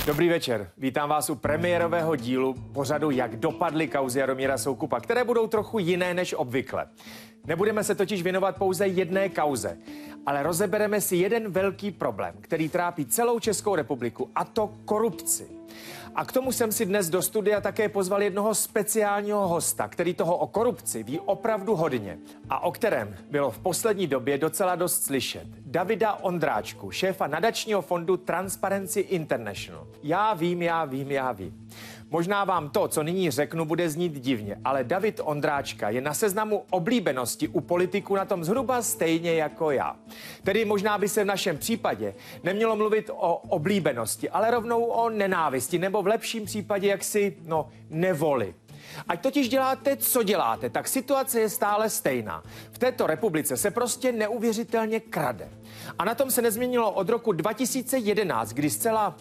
Dobrý večer, vítám vás u premiérového dílu pořadu Jak dopadly kauzy Jaromíra Soukupa, které budou trochu jiné než obvykle. Nebudeme se totiž věnovat pouze jedné kauze, ale rozebereme si jeden velký problém, který trápí celou Českou republiku, a to korupci. A k tomu jsem si dnes do studia také pozval jednoho speciálního hosta, který toho o korupci ví opravdu hodně a o kterém bylo v poslední době docela dost slyšet. Davida Ondráčku, šéfa nadačního fondu Transparency International. Já vím. Možná vám to, co nyní řeknu, bude znít divně, ale David Ondráčka je na seznamu oblíbenosti u politiků na tom zhruba stejně jako já. Tedy možná by se v našem případě nemělo mluvit o oblíbenosti, ale rovnou o nenávisti, nebo v lepším případě jaksi, nevoli. Ať totiž děláte, co děláte, tak situace je stále stejná. V této republice se prostě neuvěřitelně krade. A na tom se nezměnilo od roku 2011, kdy zcela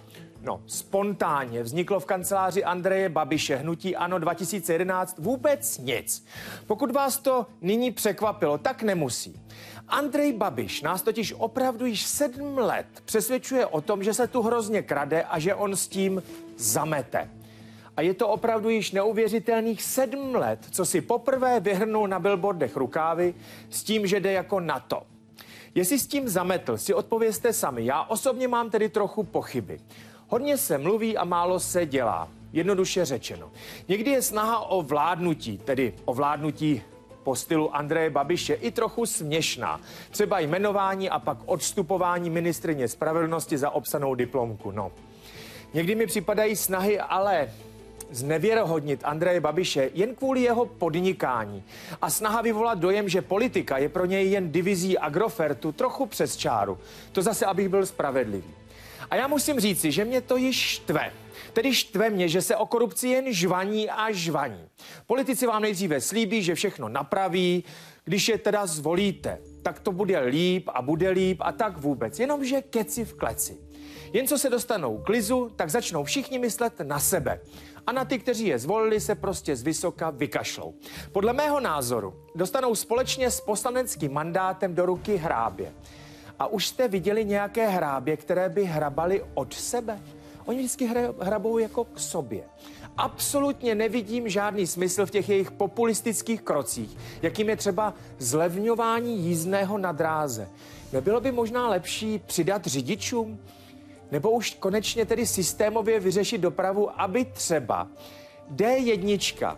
spontánně vzniklo v kanceláři Andreje Babiše hnutí ANO 2011 vůbec nic. Pokud vás to nyní překvapilo, tak nemusí. Andrej Babiš nás totiž opravdu již 7 let přesvědčuje o tom, že se tu hrozně krade a že on s tím zamete. A je to opravdu již neuvěřitelných 7 let, co si poprvé vyhrnul na billboardech rukávy s tím, že jde jako na to. Jestli s tím zametl, si odpovězte sami. Já osobně mám tedy trochu pochyby. Hodně se mluví a málo se dělá. Jednoduše řečeno. Někdy je snaha o vládnutí, tedy o vládnutí po stylu Andreje Babiše, i trochu směšná. Třeba jmenování a pak odstupování ministryně spravedlnosti za obsanou diplomku. Někdy mi připadají snahy ale znevěrohodnit Andreje Babiše jen kvůli jeho podnikání a snaha vyvolat dojem, že politika je pro něj jen divizí Agrofertu, trochu přes čáru. To zase, abych byl spravedlivý. A já musím říci, že mě to již štve. Tedy štve mě, že se o korupci jen žvaní a žvaní. Politici vám nejdříve slíbí, že všechno napraví, když je teda zvolíte, tak to bude líp a tak vůbec. Jenomže keci v kleci. Jen co se dostanou k lizu, tak začnou všichni myslet na sebe. A na ty, kteří je zvolili, se prostě zvysoka vykašlou. Podle mého názoru dostanou společně s poslaneckým mandátem do ruky hrábě. A už jste viděli nějaké hrábě, které by hrabaly od sebe? Oni vždycky hrabou jako k sobě. Absolutně nevidím žádný smysl v těch jejich populistických krocích, jakým je třeba zlevňování jízdného na dráze. Nebylo by možná lepší přidat řidičům? Nebo už konečně tedy systémově vyřešit dopravu, aby třeba D1,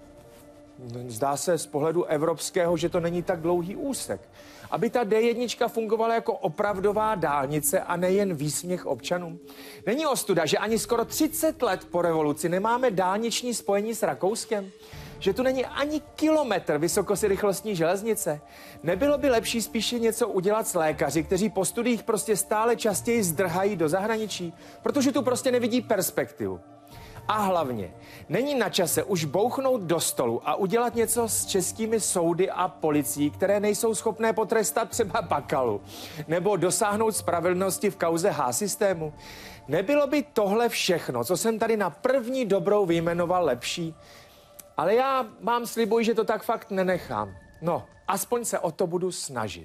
zdá se z pohledu evropského, že to není tak dlouhý úsek, aby ta D1 fungovala jako opravdová dálnice a nejen výsměch občanům. Není ostuda, že ani skoro 30 let po revoluci nemáme dálniční spojení s Rakouskem? Že tu není ani kilometr vysokorychlostní železnice? Nebylo by lepší spíše něco udělat s lékaři, kteří po studiích prostě stále častěji zdrhají do zahraničí, protože tu prostě nevidí perspektivu? A hlavně, není na čase už bouchnout do stolu a udělat něco s českými soudy a policií, které nejsou schopné potrestat třeba Bakalu, nebo dosáhnout spravedlnosti v kauze H-systému? Nebylo by tohle všechno, co jsem tady na první dobrou vyjmenoval, lepší? Ale já vám slibuji, že to tak fakt nenechám. Aspoň se o to budu snažit.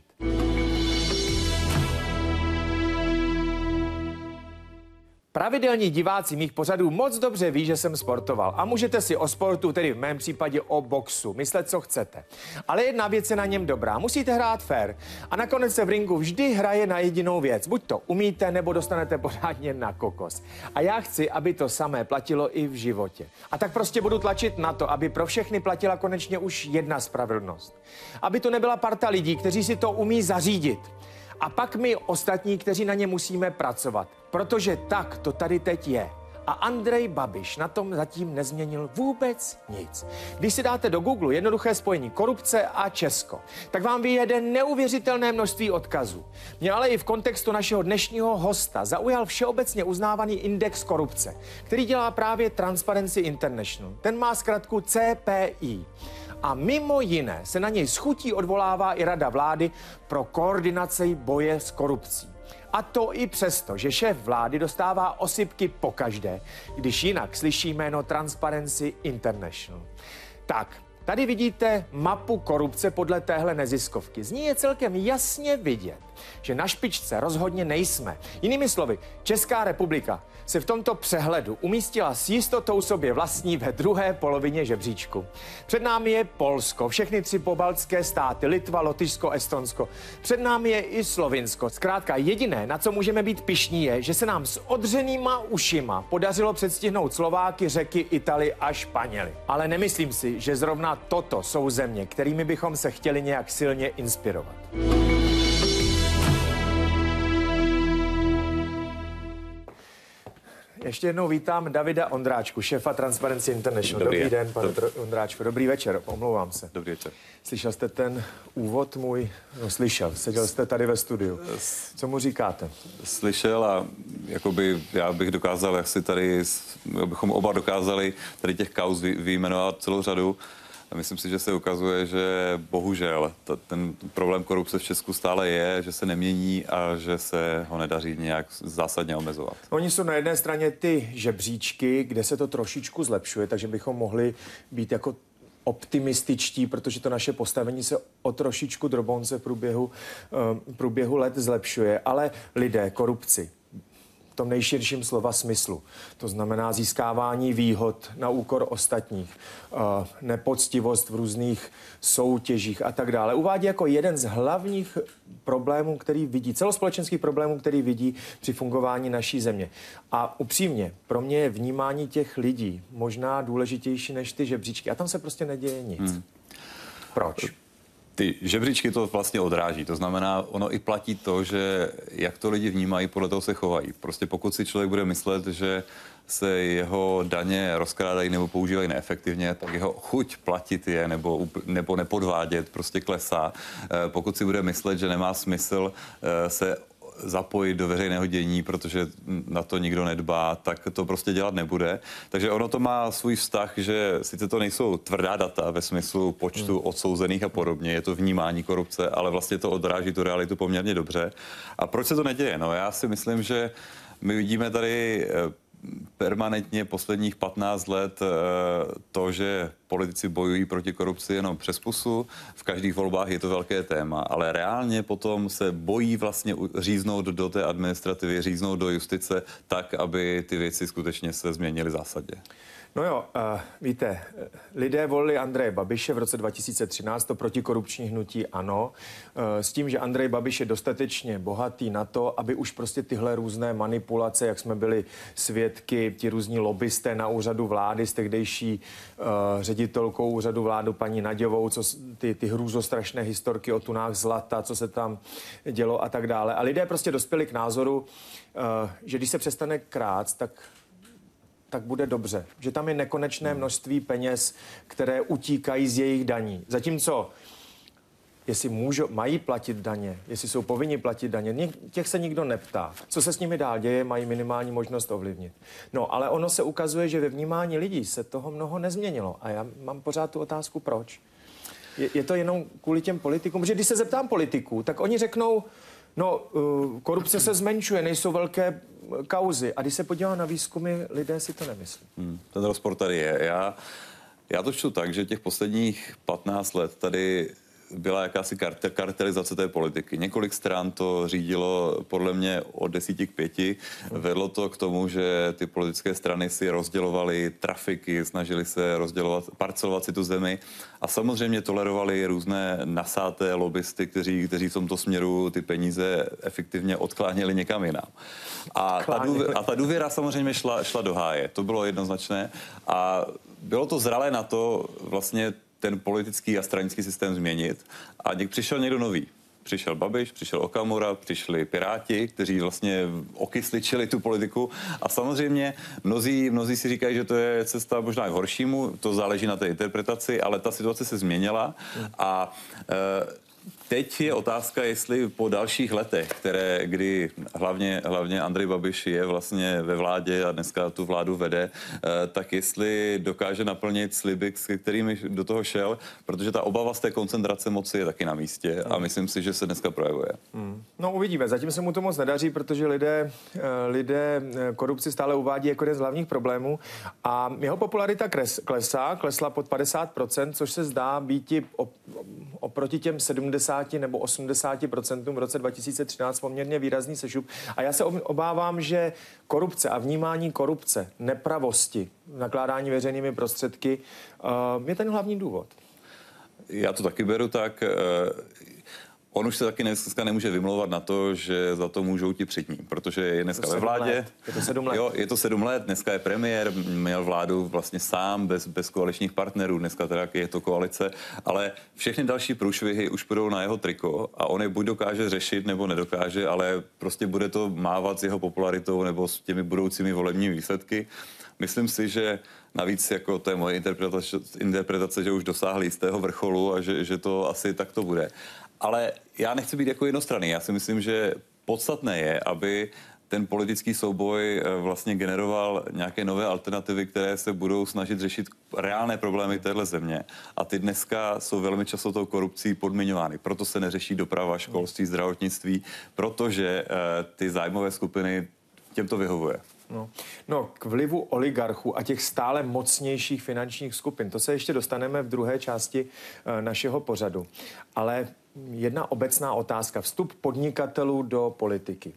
Pravidelní diváci mých pořadů moc dobře ví, že jsem sportoval. A můžete si o sportu, tedy v mém případě o boxu, myslet, co chcete. Ale jedna věc je na něm dobrá. Musíte hrát fair. A nakonec se v ringu vždy hraje na jedinou věc. Buď to umíte, nebo dostanete pořádně na kokos. A já chci, aby to samé platilo i v životě. A tak prostě budu tlačit na to, aby pro všechny platila konečně už jedna spravedlnost. Aby to nebyla parta lidí, kteří si to umí zařídit. A pak my ostatní, kteří na ně musíme pracovat. Protože tak to tady teď je. A Andrej Babiš na tom zatím nezměnil vůbec nic. Když si dáte do Google jednoduché spojení korupce a Česko, tak vám vyjede neuvěřitelné množství odkazů. Mě ale i v kontextu našeho dnešního hosta zaujal všeobecně uznávaný index korupce, který dělá právě Transparency International. Ten má zkratku CPI. A mimo jiné se na něj s chutí odvolává i Rada vlády pro koordinaci boje s korupcí. A to i přesto, že šéf vlády dostává osypky pokaždé, když jinak slyší jméno Transparency International. Tak, Tady vidíte mapu korupce podle téhle neziskovky. Z ní je celkem jasně vidět, že na špičce rozhodně nejsme. Jinými slovy, Česká republika se v tomto přehledu umístila s jistotou sobě vlastní ve druhé polovině žebříčku. Před námi je Polsko, všechny 3 pobaltské státy, Litva, Lotyšsko, Estonsko. Před námi je i Slovinsko. Zkrátka jediné, na co můžeme být pyšní, je, že se nám s odřenýma ušima podařilo předstihnout Slováky, Řeky, Italy a Španěly. Ale nemyslím si, že zrovna toto jsou země, kterými bychom se chtěli nějak silně inspirovat. Ještě jednou vítám Davida Ondráčku, šéfa Transparency International. Dobrý den, pane Ondráčku. Dobrý večer, omlouvám se. Dobrý večer. Slyšel jste ten úvod můj? No, slyšel. Seděl jste tady ve studiu. Co mu říkáte? Slyšel a jakoby já bych dokázal, jak si tady, abychom oba dokázali tady těch kauz vyjmenovat celou řadu. A myslím si, že se ukazuje, že bohužel ten problém korupce v Česku stále je, že se nemění a že se ho nedaří nějak zásadně omezovat. Oni jsou na jedné straně ty žebříčky, kde se to trošičku zlepšuje, takže bychom mohli být jako optimističtí, protože to naše postavení se o trošičku drobonce v průběhu let zlepšuje. Ale lidé, korupci, v tom nejširším slova smyslu. To znamená získávání výhod na úkor ostatních, nepoctivost v různých soutěžích a tak dále. Uvádí jako jeden z hlavních problémů, který vidí, celospolečenských problémů, který vidí při fungování naší země. A upřímně, pro mě je vnímání těch lidí možná důležitější než ty žebříčky. A tam se prostě neděje nic. Proč? Ty žebříčky to vlastně odráží, to znamená, ono i platí to, že jak to lidi vnímají, podle toho se chovají. Prostě pokud si člověk bude myslet, že se jeho daně rozkrádají nebo používají neefektivně, tak jeho chuť platit je nebo nepodvádět prostě klesá. Pokud si bude myslet, že nemá smysl se zapojit do veřejného dění, protože na to nikdo nedbá, tak to prostě dělat nebude. Takže ono to má svůj vztah, že sice to nejsou tvrdá data ve smyslu počtu odsouzených a podobně, je to vnímání korupce, ale vlastně to odráží tu realitu poměrně dobře. A proč se to neděje? No já si myslím, že my vidíme tady permanentně posledních 15 let to, že politici bojují proti korupci jenom přes pusu. V každých volbách je to velké téma, ale reálně potom se bojí vlastně říznout do té administrativy, říznout do justice tak, aby ty věci skutečně se změnily zásadně. No jo, víte, lidé volili Andreje Babiše v roce 2013, to protikorupční hnutí ANO, s tím, že Andrej Babiš je dostatečně bohatý na to, aby už prostě tyhle různé manipulace, jak jsme byli svědky, ti různí lobbysté na úřadu vlády s tehdejší ředitelkou úřadu vládu paní Naďovou, co ty hrůzostrašné historky o tunách zlata, co se tam dělo a tak dále. A lidé prostě dospěli k názoru, že když se přestane krást, tak bude dobře. Že tam je nekonečné množství peněz, které utíkají z jejich daní. Zatímco, jestli mají platit daně, jestli jsou povinni platit daně, těch se nikdo neptá. Co se s nimi dál děje, mají minimální možnost ovlivnit. No, ale ono se ukazuje, že ve vnímání lidí se toho mnoho nezměnilo. A já mám pořád tu otázku, proč? Je to jenom kvůli těm politikům? Protože když se zeptám politiků, tak oni řeknou, no, korupce se zmenšuje, nejsou velké kauzy. A když se podívá na výzkumy, lidé si to nemyslí. Ten rozpor tady je. Já to čtu tak, že těch posledních 15 let tady byla jakási kartelizace té politiky. Několik stran to řídilo podle mě od 10 k 5. Vedlo to k tomu, že ty politické strany si rozdělovaly trafiky, snažili se parcelovat si tu zemi a samozřejmě tolerovali různé nasáté lobbysty, kteří v tomto směru ty peníze efektivně odkláněli někam jinam. A ta důvěra samozřejmě šla do háje. To bylo jednoznačné a bylo to zralé na to vlastně ten politický a stranický systém změnit. A přišel někdo nový. Přišel Babiš, přišel Okamura, přišli Piráti, kteří vlastně okysličili tu politiku. A samozřejmě mnozí si říkají, že to je cesta možná k horšímu, to záleží na té interpretaci, ale ta situace se změnila a Teď je otázka, jestli po dalších letech, kdy hlavně Andrej Babiš je vlastně ve vládě a dneska tu vládu vede, tak jestli dokáže naplnit sliby, s kterými do toho šel, protože ta obava z té koncentrace moci je taky na místě a myslím si, že se dneska projevuje. No uvidíme, zatím se mu to moc nedaří, protože lidé korupci stále uvádí jako jeden z hlavních problémů a jeho popularita klesla pod 50%, což se zdá být oproti těm 70 nebo 80% v roce 2013 poměrně výrazný sešup. A já se obávám, že korupce a vnímání korupce, nepravosti, nakládání veřejnými prostředky je ten hlavní důvod. Já to taky beru tak. On už se taky dneska nemůže vymlouvat na to, že za to můžou ti před ním, protože je dneska ve vládě. Je to 7 let. Jo, je to 7 let, dneska je premiér, měl vládu vlastně sám, bez koaličních partnerů, dneska teda je to koalice, ale všechny další průšvihy už půjdou na jeho triko a on je buď dokáže řešit, nebo nedokáže, ale prostě bude to mávat s jeho popularitou nebo s těmi budoucími volebními výsledky. Myslím si, že navíc, jako to je moje interpretace, že už dosáhli jistého vrcholu a že to asi takto bude. Ale já nechci být jako jednostranný. Já si myslím, že podstatné je, aby ten politický souboj vlastně generoval nějaké nové alternativy, které se budou snažit řešit reálné problémy téhle země. A ty dneska jsou velmi často tou korupcí podmiňovány. Proto se neřeší doprava, školství, zdravotnictví, protože ty zájmové skupiny těm to vyhovuje. No, k vlivu oligarchů a těch stále mocnějších finančních skupin, to se ještě dostaneme v druhé části našeho pořadu. Ale jedna obecná otázka. Vstup podnikatelů do politiky.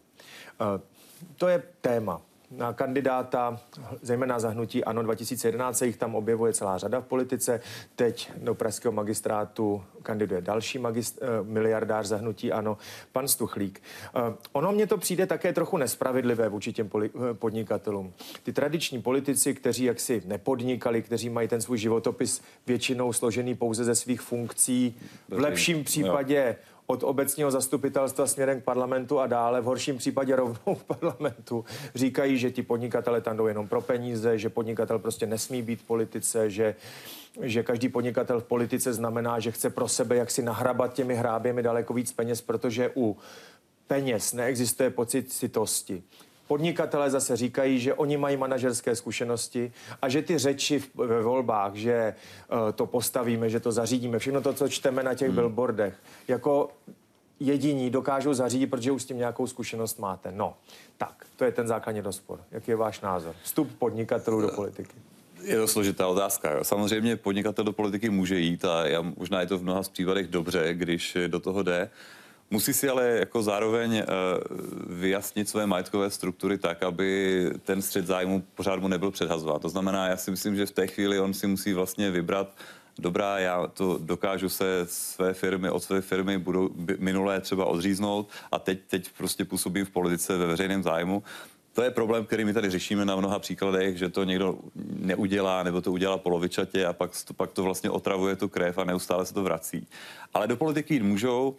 To je téma. Na kandidáta, zejména za hnutí ANO 2011, se jich tam objevuje celá řada v politice. Teď do pražského magistrátu kandiduje další miliardář za hnutí ANO, pan Stuchlík. Ono mně to přijde také trochu nespravedlivé vůči těm podnikatelům. Ty tradiční politici, kteří jaksi nepodnikali, kteří mají ten svůj životopis většinou složený pouze ze svých funkcí, v lepším případě od obecního zastupitelstva směrem k parlamentu a dále, v horším případě rovnou v parlamentu, říkají, že ti podnikatele tam jdou jenom pro peníze, že podnikatel prostě nesmí být v politice, že každý podnikatel v politice znamená, že chce pro sebe jaksi nahrabat těmi hráběmi daleko víc peněz, protože u peněz neexistuje pocit citosti. Podnikatelé zase říkají, že oni mají manažerské zkušenosti a že ty řeči ve volbách, že to postavíme, že to zařídíme, všechno to, co čteme na těch billboardech, jako jediní dokážou zařídit, protože už s tím nějakou zkušenost máte. No, tak, to je ten základní rozpor. Jaký je váš názor? Vstup podnikatelů do politiky. Je to složitá otázka. Jo. Samozřejmě podnikatel do politiky může jít a možná je to v mnoha případech dobře, když do toho jde. Musí si ale jako zároveň vyjasnit své majetkové struktury tak, aby ten střet zájmu pořád mu nebyl předhazován. To znamená, já si myslím, že v té chvíli on si musí vlastně vybrat, dobrá, já to dokážu se od své firmy minulé třeba odříznout a teď prostě působím v politice ve veřejném zájmu. To je problém, který my tady řešíme na mnoha příkladech, že to někdo neudělá nebo to udělá polovičatě a pak to vlastně otravuje tu krev a neustále se to vrací. Ale do politiky jít můžou.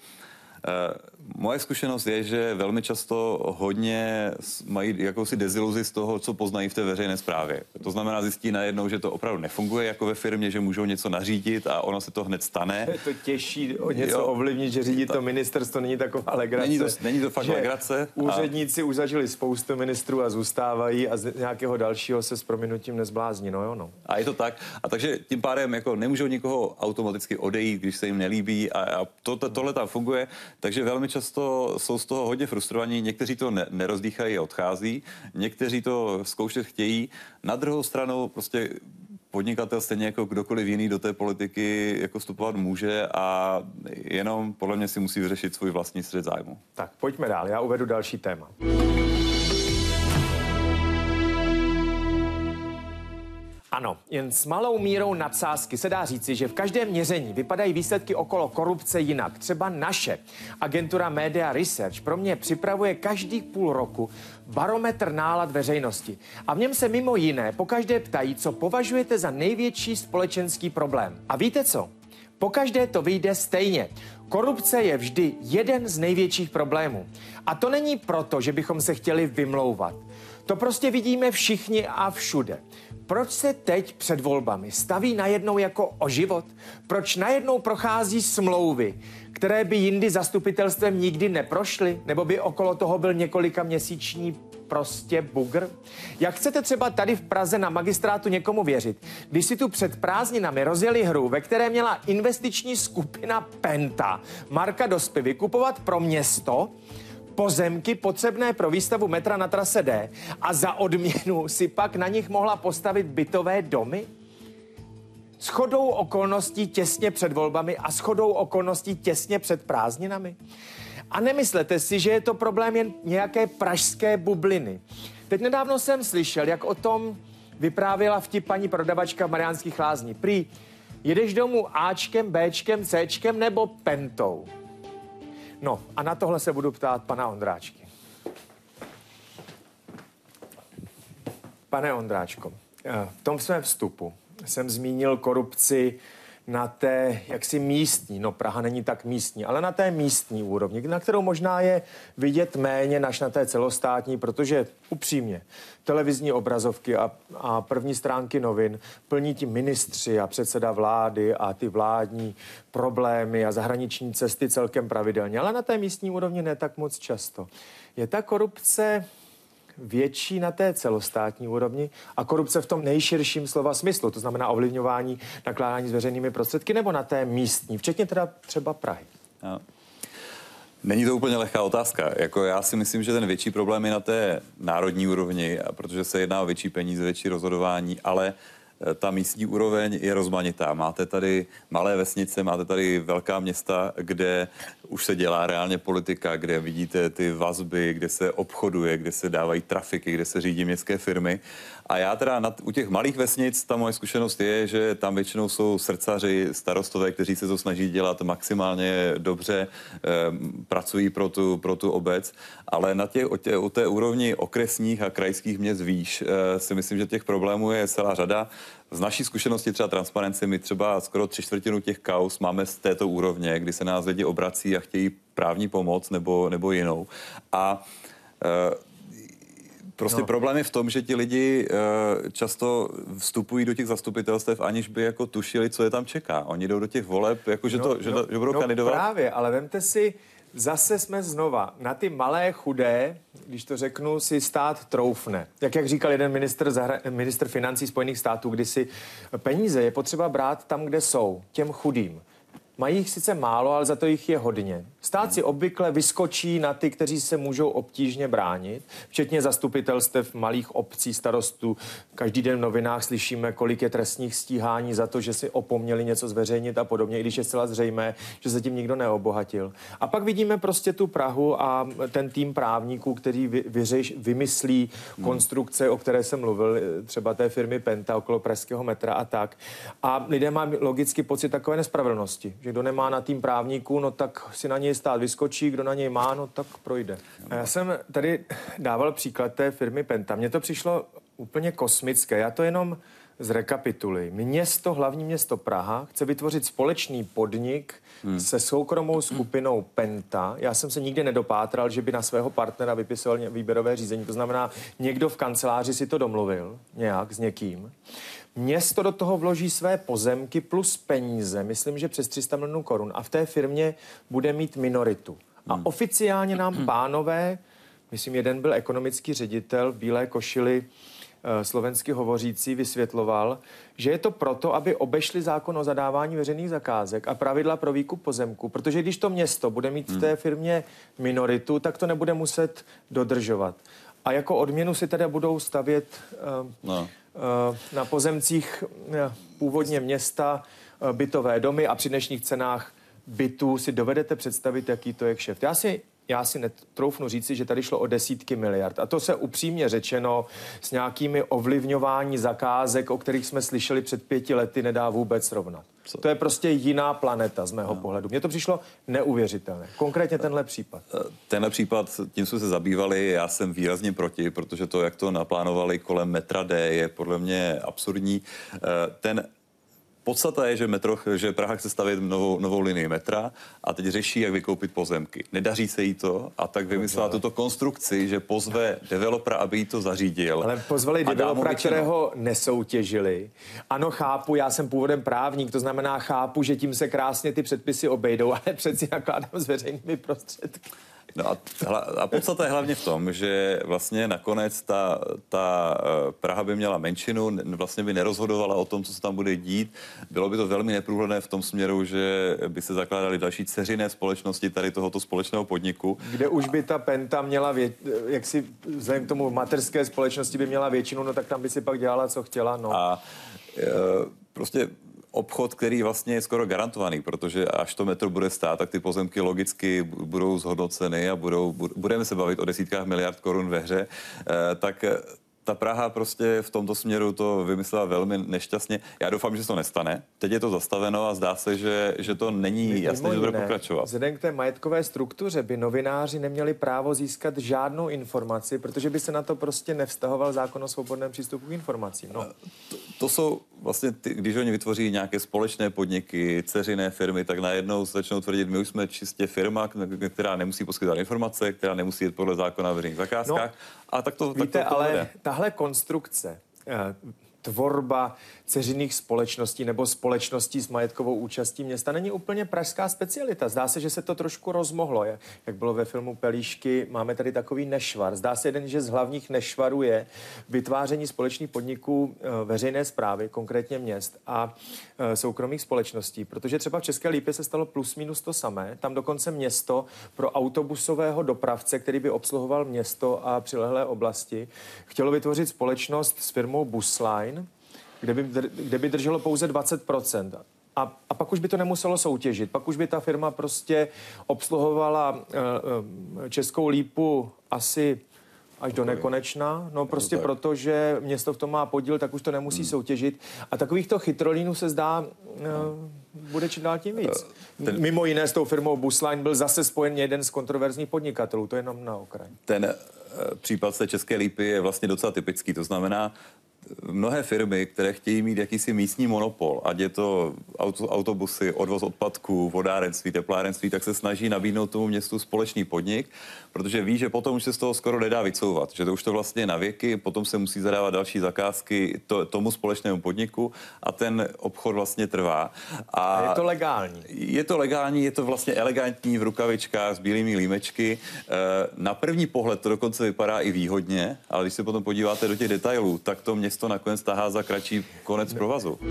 Moje zkušenost je, že velmi často hodně mají jakousi deziluzi z toho, co poznají v té veřejné správě. To znamená, zjistí najednou, že to opravdu nefunguje jako ve firmě, že můžou něco nařídit a ono se to hned stane. Je to těžší něco ovlivnit, že řídí to ministerstvo, není taková legrace. Není to fakt legrace. Úředníci už zažili spoustu ministrů a zůstávají a z nějakého dalšího se s prominutím nezblázní. No. A je to tak. A takže tím pádem jako nemůžou nikoho automaticky odejít, když se jim nelíbí a tohle tam funguje. Takže velmi často jsou z toho hodně frustrovaní. Někteří to nerozdýchají a odchází, někteří to zkoušet chtějí. Na druhou stranu prostě podnikatel stejně jako kdokoliv jiný do té politiky jako vstupovat může a jenom podle mě si musí vyřešit svůj vlastní střet zájmu. Tak pojďme dál, já uvedu další téma. Ano, jen s malou mírou nadsázky se dá říci, že v každém měření vypadají výsledky okolo korupce jinak. Třeba naše agentura Media Research pro mě připravuje každých půl roku barometr nálad veřejnosti. A v něm se mimo jiné pokaždé ptají, co považujete za největší společenský problém. A víte co? Pokaždé to vyjde stejně. Korupce je vždy jeden z největších problémů. A to není proto, že bychom se chtěli vymlouvat. To prostě vidíme všichni a všude. Proč se teď před volbami staví najednou jako o život? Proč najednou prochází smlouvy, které by jindy zastupitelstvem nikdy neprošly? Nebo by okolo toho byl několika měsíční prostě bugr? Jak chcete třeba tady v Praze na magistrátu někomu věřit, když si tu před prázdninami rozjeli hru, ve které měla investiční skupina Penta Marka Dospy kupovat pro město pozemky potřebné pro výstavu metra na trase D a za odměnu si pak na nich mohla postavit bytové domy? Shodou okolností těsně před volbami a shodou okolností těsně před prázdninami? A nemyslete si, že je to problém jen nějaké pražské bubliny. Teď nedávno jsem slyšel, jak o tom vyprávěla vtip paní prodavačka v Mariánských Lázních. Prý, jedeš domů Ačkem, Bčkem, Cčkem nebo Pentou? No a na tohle se budu ptát pana Ondráčky. Pane Ondráčko, v tom svém vstupu jsem zmínil korupci na té jaksi místní, no Praha není tak místní, ale na té místní úrovni, na kterou možná je vidět méně než na té celostátní, protože upřímně televizní obrazovky a první stránky novin plní ti ministři a předseda vlády a ty vládní problémy a zahraniční cesty celkem pravidelně, ale na té místní úrovni ne tak moc často. Je ta korupce větší na té celostátní úrovni a korupce v tom nejširším slova smyslu, to znamená ovlivňování, nakládání s veřejnými prostředky, nebo na té místní, včetně teda třeba Prahy? No. Není to úplně lehká otázka. Jako já si myslím, že ten větší problém je na té národní úrovni, protože se jedná o větší peníze, větší rozhodování, ale ta místní úroveň je rozmanitá. Máte tady malé vesnice, máte tady velká města, kde už se dělá reálně politika, kde vidíte ty vazby, kde se obchoduje, kde se dávají trafiky, kde se řídí městské firmy. A já teda u těch malých vesnic, ta moje zkušenost je, že tam většinou jsou srdcaři, starostové, kteří se to snaží dělat maximálně dobře, pracují pro tu obec, ale o té úrovni okresních a krajských měst výš si myslím, že těch problémů je celá řada. Z naší zkušenosti třeba transparenci, my třeba skoro 3/4 těch kauz máme z této úrovně, kdy se nás lidi obrací a chtějí právní pomoc nebo jinou. A prostě problém je v tom, že ti lidi často vstupují do těch zastupitelstev, aniž by jako tušili, co je tam čeká. Oni jdou do těch voleb, jako že budou kandidovat. Právě, ale vemte si, zase jsme znova na ty malé chudé, když to řeknu, si stát troufne. Jak říkal jeden ministr financí Spojených států, kdysi peníze je potřeba brát tam, kde jsou, těm chudým. Mají jich sice málo, ale za to jich je hodně. Stát si obvykle vyskočí na ty, kteří se můžou obtížně bránit, včetně zastupitelstev malých obcí, starostů. Každý den v novinách slyšíme, kolik je trestních stíhání za to, že si opomněli něco zveřejnit a podobně, i když je zcela zřejmé, že se tím nikdo neobohatil. A pak vidíme prostě tu Prahu a ten tým právníků, který vymyslí konstrukce, o které jsem mluvil, třeba té firmy Penta okolo pražského metra a tak. A lidé mají logicky pocit takové nespravedlnosti, že kdo nemá na tým právníků, no tak si na něj stát vyskočí, kdo na něj má, no tak projde. A já jsem tady dával příklad té firmy Penta. Mně to přišlo úplně kosmické. Já to jenom zrekapituluji. Hlavní město Praha chce vytvořit společný podnik se soukromou skupinou Penta. Já jsem se nikdy nedopátral, že by na svého partnera vypisoval výběrové řízení. To znamená, někdo v kanceláři si to domluvil nějak s někým. Město do toho vloží své pozemky plus peníze, myslím, že přes 300 milionů korun a v té firmě bude mít minoritu. A oficiálně nám pánové, myslím, jeden byl ekonomický ředitel v bílé košili, slovensky hovořící, vysvětloval, že je to proto, aby obešli zákon o zadávání veřejných zakázek a pravidla pro výkup pozemku, protože když to město bude mít v té firmě minoritu, tak to nebude muset dodržovat. A jako odměnu si teda budou stavět na pozemcích původně města bytové domy a při dnešních cenách bytů si dovedete představit, jaký to je kšeft. Já si netroufnu říci, že tady šlo o desítky miliard. A to se upřímně řečeno s nějakými ovlivňování zakázek, o kterých jsme slyšeli před 5 lety, nedá vůbec srovnat. To je prostě jiná planeta z mého pohledu. Mně to přišlo neuvěřitelné. Konkrétně tenhle případ. Tenhle případ, tím jsme se zabývali, já jsem výrazně proti, protože to, jak to naplánovali kolem metra D, je podle mě absurdní. Podstata je, že Praha chce stavět novou linii metra a teď řeší, jak vykoupit pozemky. Nedaří se jí to a tak vymyslela tuto konstrukci, že pozve developera, aby jí to zařídil. Ale pozvali developera, kterého nesoutěžili. Ano, chápu, já jsem původem právník, to znamená chápu, že tím se krásně ty předpisy obejdou, ale přeci nakládám s veřejnými prostředky. No a podstata je hlavně v tom, že vlastně nakonec ta Praha by měla menšinu, vlastně by nerozhodovala o tom, co se tam bude dít. Bylo by to velmi neprůhledné v tom směru, že by se zakládaly další dceřiné společnosti tady tohoto společného podniku. Kde už by ta Penta měla, jaksi vzhledem k tomu mateřské společnosti by měla většinu, no tak tam by si pak dělala, co chtěla, no. A prostě obchod, který vlastně je skoro garantovaný, protože až to metro bude stát, tak ty pozemky logicky budou zhodnoceny a budeme se bavit o desítkách miliard korun ve hře, tak ta Praha prostě v tomto směru to vymyslela velmi nešťastně. Já doufám, že se to nestane. Teď je to zastaveno a zdá se, že to není jasné, že bude pokračovat. Vzhledem k té majetkové struktuře by novináři neměli právo získat žádnou informaci, protože by se na to prostě nevztahoval zákon o svobodném přístupu k informacím. No. To jsou vlastně, když oni vytvoří nějaké společné podniky, dceřiné firmy, tak najednou začnou tvrdit, my už jsme čistě firma, která nemusí poskytovat informace, která nemusí jít podle zákona o veřejných zakázkách. No, a tak to víte, ale tahle konstrukce, tvorba dceřiných společností nebo společností s majetkovou účastí města není úplně pražská specialita. Zdá se, že se to trošku rozmohlo. Jak bylo ve filmu Pelíšky, máme tady takový nešvar. Zdá se že z hlavních nešvarů je vytváření společných podniků veřejné správy, konkrétně měst a soukromých společností, protože třeba v České Lípě se stalo plus minus to samé. Tam dokonce město pro autobusového dopravce, který by obsluhoval město a přilehlé oblasti, chtělo vytvořit společnost s firmou Busline, kde by drželo pouze 20%. A pak už by to nemuselo soutěžit. Pak už by ta firma prostě obsluhovala Českou Lípu asi až do nekonečna. No prostě proto, že město v tom má podíl, tak už to nemusí soutěžit. A takovýchto chytrolínů se zdá, bude čím dál tím víc. Mimo jiné s tou firmou Busline byl zase spojen jeden z kontroverzních podnikatelů. To je jenom na okraj. Ten případ z České Lípy je vlastně docela typický. To znamená, mnohé firmy, které chtějí mít jakýsi místní monopol, ať je to autobusy, odvoz odpadků, vodárenství, teplárenství, tak se snaží nabídnout tomu městu společný podnik, protože ví, že potom už se z toho skoro nedá vycouvat, že to už to vlastně je na věky, potom se musí zadávat další zakázky tomu společnému podniku a ten obchod vlastně trvá. A je to legální? Je to legální, je to vlastně elegantní v rukavičkách s bílými límečky. Na první pohled to dokonce vypadá i výhodně, ale když se potom podíváte do těch detailů, tak to město nakonec tahá za kratší konec provazu.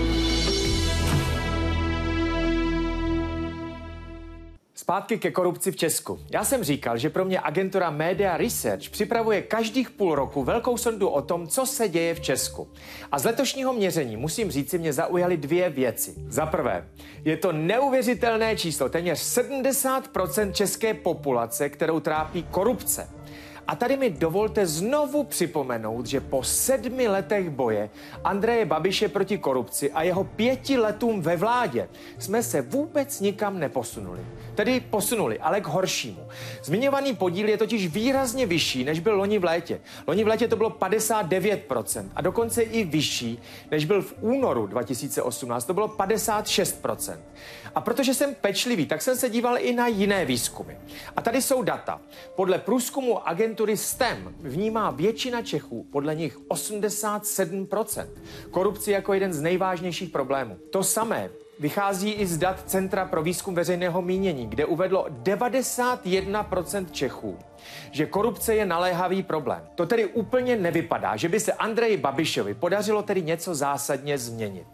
Zpátky ke korupci v Česku. Já jsem říkal, že pro mě agentura Media Research připravuje každých půl roku velkou sondu o tom, co se děje v Česku. A z letošního měření musím říci, mě zaujaly dvě věci. Za prvé, je to neuvěřitelné číslo, téměř 70% české populace, kterou trápí korupce. A tady mi dovolte znovu připomenout, že po 7 letech boje Andreje Babiše proti korupci a jeho 5 letům ve vládě jsme se vůbec nikam neposunuli. Tedy posunuli, ale k horšímu. Zmiňovaný podíl je totiž výrazně vyšší, než byl loni v létě. Loni v létě to bylo 59% a dokonce i vyšší, než byl v únoru 2018. To bylo 56%. A protože jsem pečlivý, tak jsem se díval i na jiné výzkumy. A tady jsou data. Podle průzkumu agentury STEM vnímá většina Čechů, podle nich 87%, korupci jako jeden z nejvážnějších problémů. To samé vychází i z dat Centra pro výzkum veřejného mínění, kde uvedlo 91% Čechů, že korupce je naléhavý problém. To tedy úplně nevypadá, že by se Andreji Babišovi podařilo tedy něco zásadně změnit.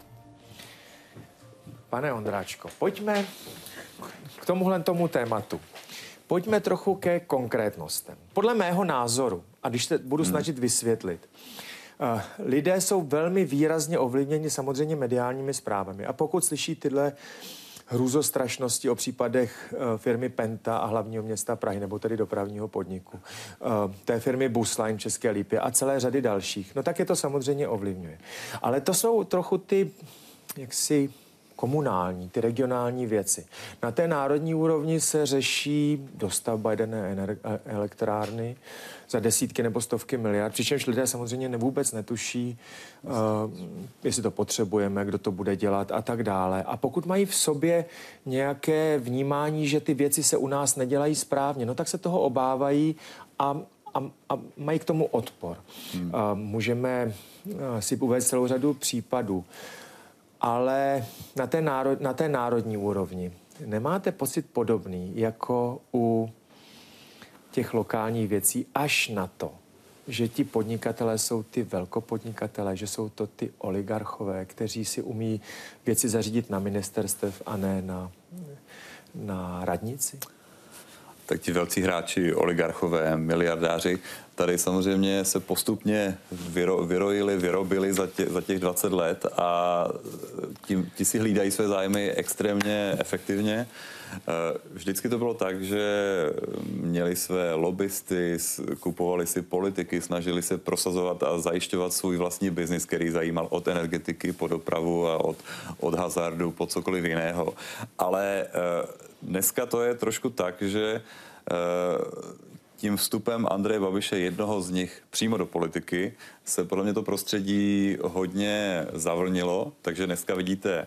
Pane Ondráčko, pojďme k tomu tématu. Pojďme trochu ke konkrétnostem. Podle mého názoru, a když se budu snažit vysvětlit, lidé jsou velmi výrazně ovlivněni samozřejmě mediálními zprávami. A pokud slyší tyhle hrůzostrašnosti o případech firmy Penta a hlavního města Prahy, nebo tedy dopravního podniku, té firmy Busline v České Lípě a celé řady dalších, no tak je to samozřejmě ovlivňuje. Ale to jsou trochu ty, jaksi, komunální, ty regionální věci. Na té národní úrovni se řeší dostavba jedné elektrárny za desítky nebo stovky miliard, přičemž lidé samozřejmě vůbec netuší, jestli to potřebujeme, kdo to bude dělat a tak dále. A pokud mají v sobě nějaké vnímání, že ty věci se u nás nedělají správně, no tak se toho obávají a mají k tomu odpor. Můžeme si uvést celou řadu případů, ale na té národní úrovni nemáte pocit podobný jako u těch lokálních věcí, až na to, že ti podnikatelé jsou ty velkopodnikatelé, že jsou to ty oligarchové, kteří si umí věci zařídit na ministerstev a ne na radnici? Tak ti velcí hráči, oligarchové, miliardáři, tady samozřejmě se postupně vyrobili za těch 20 let a ti si hlídají své zájmy extrémně efektivně. Vždycky to bylo tak, že měli své lobbysty, kupovali si politiky, snažili se prosazovat a zajišťovat svůj vlastní biznis, který zajímal od energetiky po dopravu a od hazardu po cokoliv jiného. Ale dneska to je trošku tak, že tím vstupem Andreje Babiše, jednoho z nich, přímo do politiky, se podle mě to prostředí hodně zavlnilo, takže dneska vidíte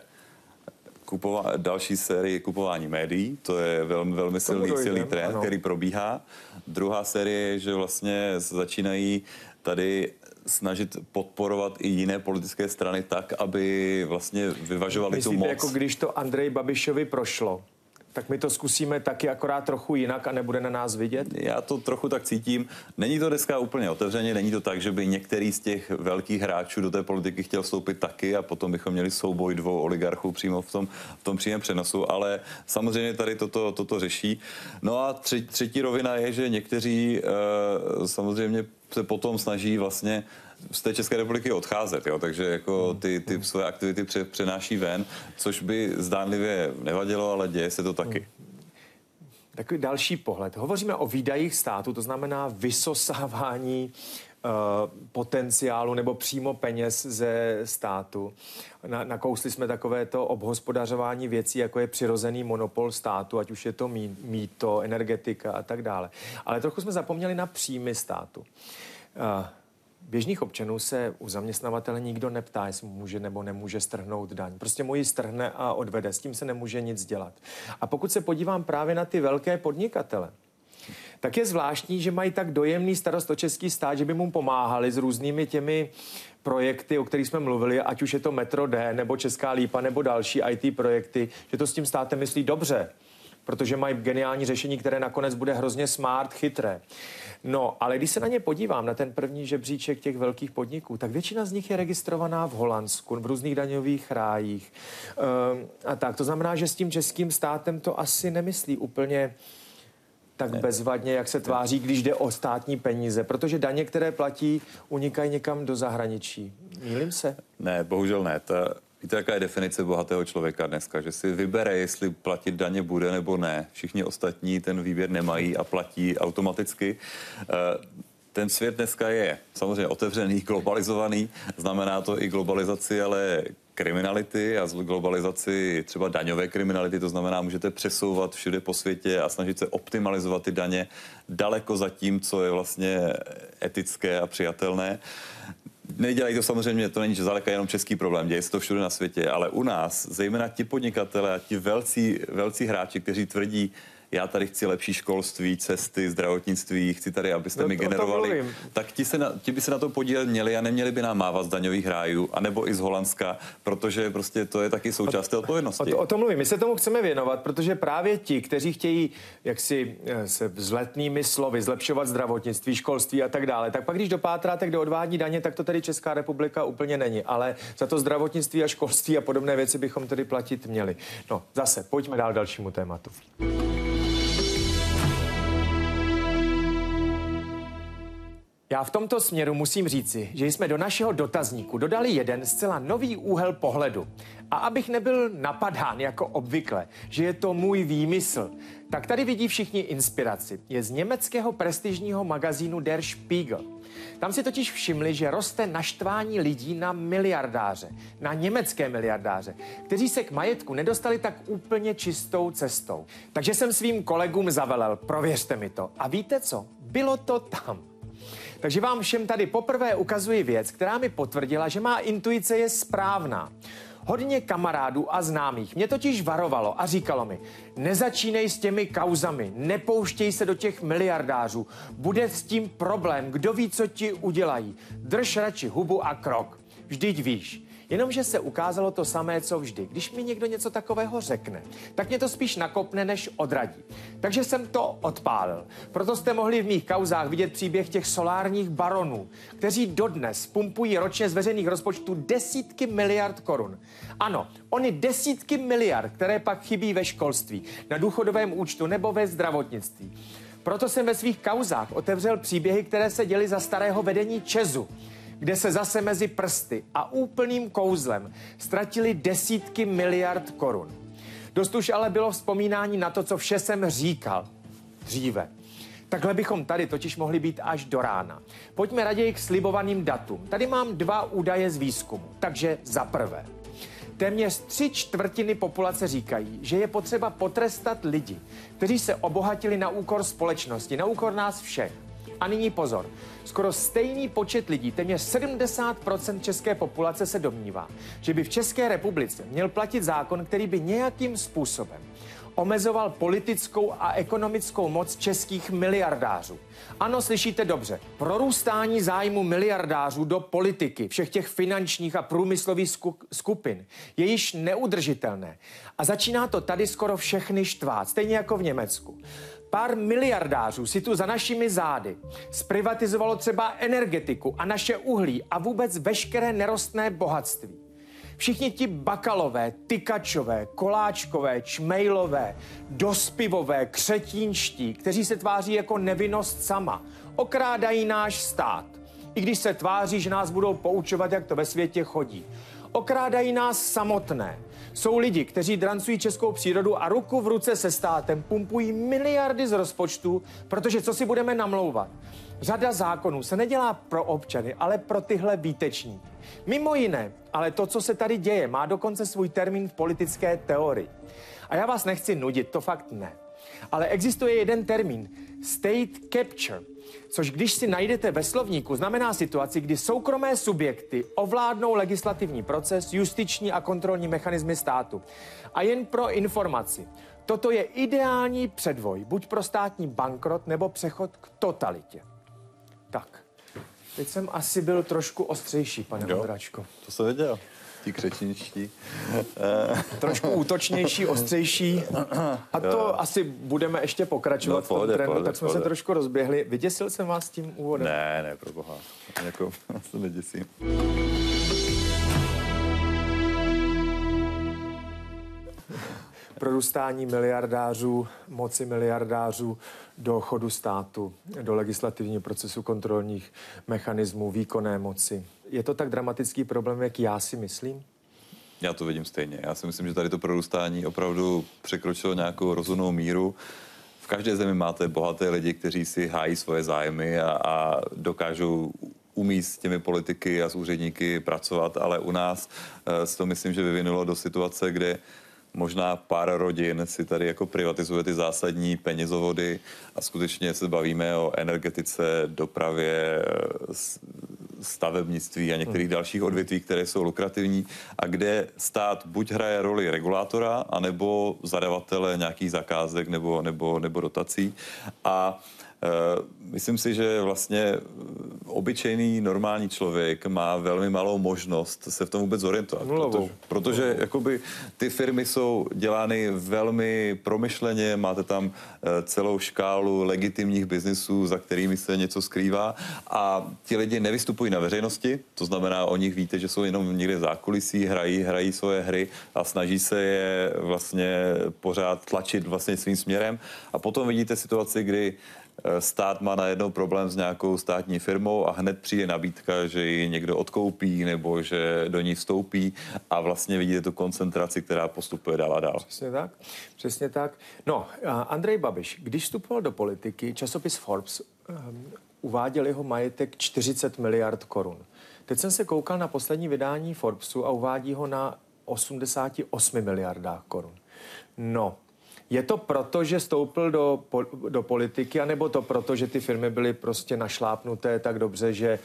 další sérii kupování médií, to je velmi silný trend, ano, který probíhá. Druhá série je, že vlastně začínají tady snažit podporovat i jiné politické strany tak, aby vlastně vyvažovali tu moc. Jako když to Andreji Babišovi prošlo, tak my to zkusíme taky akorát trochu jinak a nebude na nás vidět? Já to trochu tak cítím. Není to dneska úplně otevřeně, není to tak, že by některý z těch velkých hráčů do té politiky chtěl vstoupit taky a potom bychom měli souboj dvou oligarchů přímo v tom přímém přenosu, ale samozřejmě tady toto řeší. No a třetí rovina je, že někteří samozřejmě se potom snaží vlastně z té České republiky odcházet, jo? Takže jako ty své aktivity přenáší ven, což by zdánlivě nevadilo, ale děje se to taky. Takový další pohled. Hovoříme o výdajích státu, to znamená vysosávání potenciálu nebo přímo peněz ze státu. Nakousli jsme takovéto obhospodařování věcí, jako je přirozený monopol státu, ať už je to mýto, energetika a tak dále. Ale trochu jsme zapomněli na příjmy státu. Běžných občanů se u zaměstnavatele nikdo neptá, jestli může nebo nemůže strhnout daň. Prostě mu ji strhne a odvede. S tím se nemůže nic dělat. A pokud se podívám právě na ty velké podnikatele, tak je zvláštní, že mají tak dojemný starost o český stát, že by mu pomáhali s různými těmi projekty, o kterých jsme mluvili, ať už je to Metro D, nebo Česká lípa, nebo další IT projekty, že to s tím státem myslí dobře, protože mají geniální řešení, které nakonec bude hrozně smart, chytré. No, ale když se na ně podívám, na ten první žebříček těch velkých podniků, tak většina z nich je registrovaná v Holandsku, v různých daňových rájích. A tak, to znamená, že s tím českým státem to asi nemyslí úplně tak bezvadně, jak se tváří, když jde o státní peníze, protože daně, které platí, unikají někam do zahraničí. Mýlím se? Ne, bohužel ne. Víte, jaká je definice bohatého člověka dneska? Že si vybere, jestli platit daně bude nebo ne. Všichni ostatní ten výběr nemají a platí automaticky. Ten svět dneska je samozřejmě otevřený, globalizovaný. Znamená to i globalizaci, ale kriminality a globalizaci třeba daňové kriminality. To znamená, můžete přesouvat všude po světě a snažit se optimalizovat ty daně daleko za tím, co je vlastně etické a přijatelné. Nedělají to samozřejmě, to není zdaleka jenom český problém, děje se to všude na světě, ale u nás, zejména ti podnikatelé a ti velcí hráči, kteří tvrdí, já tady chci lepší školství, cesty, zdravotnictví, chci tady, abyste mi generovali, tak ti by se na to podílet měli a neměli by nám mávat z daňových rájů, anebo i z Holandska, protože prostě to je taky součást té odpovědnosti. O tom mluvím. My se tomu chceme věnovat, protože právě ti, kteří chtějí jaksi se vzletnými slovy zlepšovat zdravotnictví, školství a tak dále, tak pak když dopátráte, kdo odvádí daně, tak to tedy Česká republika úplně není. Ale za to zdravotnictví a školství a podobné věci bychom tedy platit měli. No, zase, pojďme dál k dalšímu tématu. Já v tomto směru musím říci, že jsme do našeho dotazníku dodali jeden zcela nový úhel pohledu. A abych nebyl napadán jako obvykle, že je to můj výmysl, tak tady vidí všichni inspiraci. Je z německého prestižního magazínu Der Spiegel. Tam si totiž všimli, že roste naštvání lidí na miliardáře, na německé miliardáře, kteří se k majetku nedostali tak úplně čistou cestou. Takže jsem svým kolegům zavelel, prověřte mi to. A víte co? Bylo to tam. Takže vám všem tady poprvé ukazuji věc, která mi potvrdila, že má intuice je správná. Hodně kamarádů a známých mě totiž varovalo a říkalo mi, nezačínej s těmi kauzami, nepouštěj se do těch miliardářů, bude s tím problém, kdo ví, co ti udělají. Drž radši hubu a krok. Vždyť víš. Jenomže se ukázalo to samé, co vždy. Když mi někdo něco takového řekne, tak mě to spíš nakopne, než odradí. Takže jsem to odpálil. Proto jste mohli v mých kauzách vidět příběh těch solárních baronů, kteří dodnes pumpují ročně z veřejných rozpočtů desítky miliard korun. Ano, ony desítky miliard, které pak chybí ve školství, na důchodovém účtu nebo ve zdravotnictví. Proto jsem ve svých kauzách otevřel příběhy, které se děly za starého vedení ČEZu, kde se zase mezi prsty a úplným kouzlem ztratili desítky miliard korun. Dost už ale bylo vzpomínání na to, co vše jsem říkal dříve. Takhle bychom tady totiž mohli být až do rána. Pojďme raději k slibovaným datům. Tady mám 2 údaje z výzkumu. Takže za prvé. Téměř 3/4 populace říkají, že je potřeba potrestat lidi, kteří se obohatili na úkor společnosti, na úkor nás všech. A nyní pozor, skoro stejný počet lidí, téměř 70% české populace se domnívá, že by v České republice měl platit zákon, který by nějakým způsobem omezoval politickou a ekonomickou moc českých miliardářů. Ano, slyšíte dobře. Prorůstání zájmu miliardářů do politiky, všech těch finančních a průmyslových skupin, je již neudržitelné. A začíná to tady skoro všechny štvát, stejně jako v Německu. Pár miliardářů si tu za našimi zády zprivatizovalo třeba energetiku a naše uhlí a vůbec veškeré nerostné bohatství. Všichni ti Bakalové, Tykačové, Koláčkové, Čmejlové, Dospivové, Křetínští, kteří se tváří jako nevinnost sama, okrádají náš stát. I když se tváří, že nás budou poučovat, jak to ve světě chodí. Okrádají nás samotné. Jsou lidi, kteří drancují českou přírodu a ruku v ruce se státem pumpují miliardy z rozpočtu, protože co si budeme namlouvat? Řada zákonů se nedělá pro občany, ale pro tyhle výtečníky. Mimo jiné, ale to, co se tady děje, má dokonce svůj termín v politické teorii. A já vás nechci nudit, to fakt ne. Ale existuje jeden termín, state capture, což když si najdete ve slovníku, znamená situaci, kdy soukromé subjekty ovládnou legislativní proces, justiční a kontrolní mechanismy státu. A jen pro informaci, toto je ideální předvoj, buď pro státní bankrot, nebo přechod k totalitě. Tak, teď jsem asi byl trošku ostřejší, pane Vondráčko. To se věděl. Ti křečničtí. Trošku útočnější, ostřejší. A to asi budeme ještě pokračovat v tom trendu, tak jsme se trošku rozběhli. Vyděsil jsem vás tím úvodem? Ne, pro boha. Jako, se neděsím. Prorůstání miliardářů, moci miliardářů do chodu státu, do legislativního procesu kontrolních mechanismů, výkonné moci. Je to tak dramatický problém, jak já si myslím? Já to vidím stejně. Já si myslím, že tady to prorůstání opravdu překročilo nějakou rozumnou míru. V každé zemi máte bohaté lidi, kteří si hájí svoje zájmy a dokážou umí s těmi politiky a s úředníky pracovat, ale u nás se to myslím, že vyvinulo do situace, kde možná pár rodin si tady jako privatizuje ty zásadní penězovody a skutečně se bavíme o energetice, dopravě, stavebnictví a některých dalších odvětví, které jsou lukrativní a kde stát buď hraje roli regulátora, anebo zadavatele nějakých zakázek nebo dotací. A myslím si, že vlastně obyčejný normální člověk má velmi malou možnost se v tom vůbec orientovat. Protože jakoby ty firmy jsou dělány velmi promyšleně, máte tam celou škálu legitimních biznisů, za kterými se něco skrývá a ti lidi nevystupují na veřejnosti, to znamená, o nich víte, že jsou jenom někde v zákulisí, hrají svoje hry a snaží se je vlastně pořád tlačit vlastně svým směrem a potom vidíte situaci, kdy stát má najednou problém s nějakou státní firmou a hned přijde nabídka, že ji někdo odkoupí nebo že do ní vstoupí a vlastně vidíte tu koncentraci, která postupuje dál a dál. Přesně tak, přesně tak. No, Andrej Babiš, když vstupoval do politiky, časopis Forbes uváděl jeho majetek 40 miliard korun. Teď jsem se koukal na poslední vydání Forbesu a uvádí ho na 88 miliardách korun. No, je to proto, že vstoupil do politiky, anebo to proto, že ty firmy byly prostě našlápnuté tak dobře, že